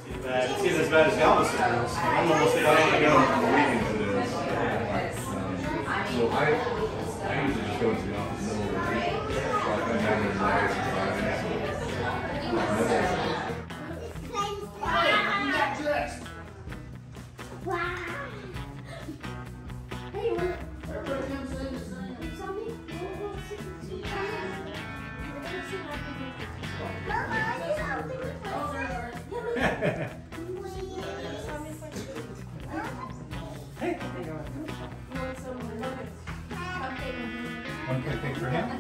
It's getting as bad as Galveston is. I'm almost there. I don't go. So I usually just go into the office in the middle of the week. So I come down there Mondays and Fridays. Wow. Hey, One cake for him.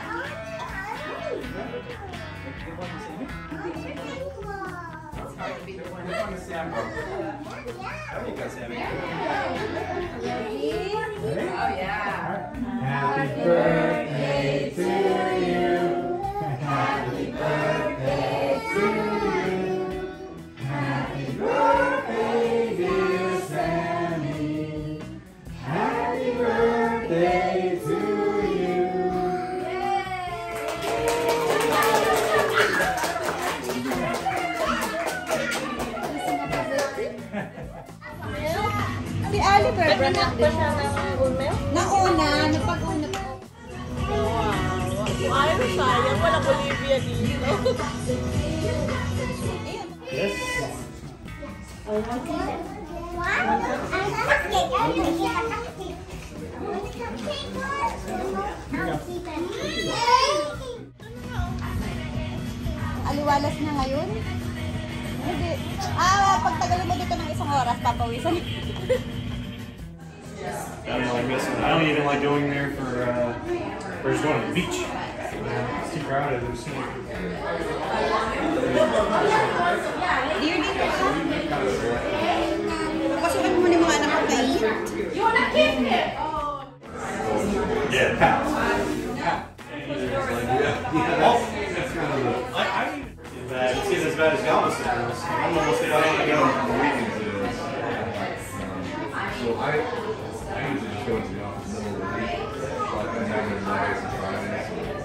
It's hard to be the one. Which one is Sammy? How do you got Sammy? Ready? Oh, yeah. Happy birthday to you. Happy birthday to you. Happy birthday, dear Sammy. Happy birthday to you. Si Oliver, nanak ba siya ng email? Nauna, napag-una po. Wow. Ay, sayang. Walang Olivia dito. Yes. Aliwalas na ngayon? Hindi. Pagtagal mo dito ng isang oras, papawisan. I don't even like going there for just going to the beach. It's too crowded. There's so many people. Dear dito ka? Pasukan mo na mga anak ko na eat. You wanna kiss it? Oh. Yeah, pals. It's getting as bad as Galveston is. I'm almost there. I don't go. So I usually just go into the office in the middle of the week. So I come down there Mondays and Fridays.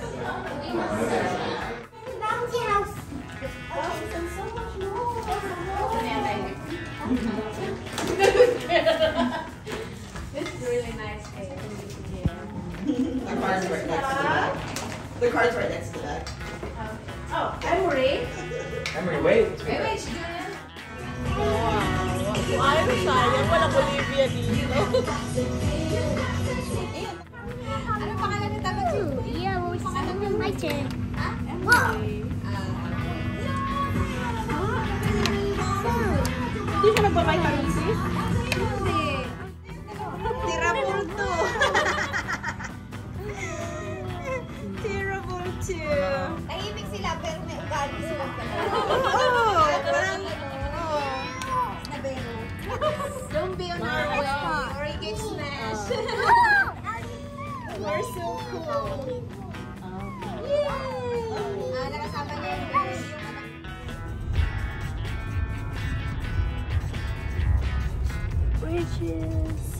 Bouncy house. Oh, and so much more. This is really nice. The card's right next to that. The card's right next to that. Oh, Emery. Emery, wait. Wait, she's doing it. Wow. Ay, sayang. Walang Olivia dito. Ano pangalan ni Tata Chu? Yeah, what was the name of my chair? Hindi ka nagpa-vitamin C? Hindi. Tirable to. Tirable to. Tahimik sila pero may ugali sila. Oo. Parang, nabero. Don't be on our way or you get smashed. We're so cool. Yay! Nakasama niya yung anak. Bridges.